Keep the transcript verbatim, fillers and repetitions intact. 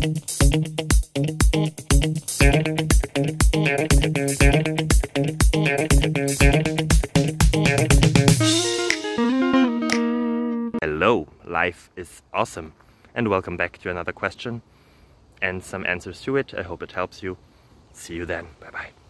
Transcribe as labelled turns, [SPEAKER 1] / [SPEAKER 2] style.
[SPEAKER 1] Hello, life is awesome, and welcome back to another question and some answers to it. I hope it helps you. See you then. Bye bye.